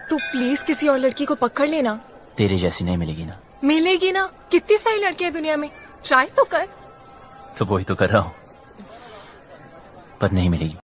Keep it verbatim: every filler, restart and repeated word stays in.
तू प्लीज किसी और लड़की को पकड़ लेना। तेरे जैसी नहीं मिलेगी ना। मिलेगी ना, कितनी सारी लड़कियां दुनिया में, ट्राई तो कर। तो वही तो कर रहा हूँ, पर नहीं मिलेगी।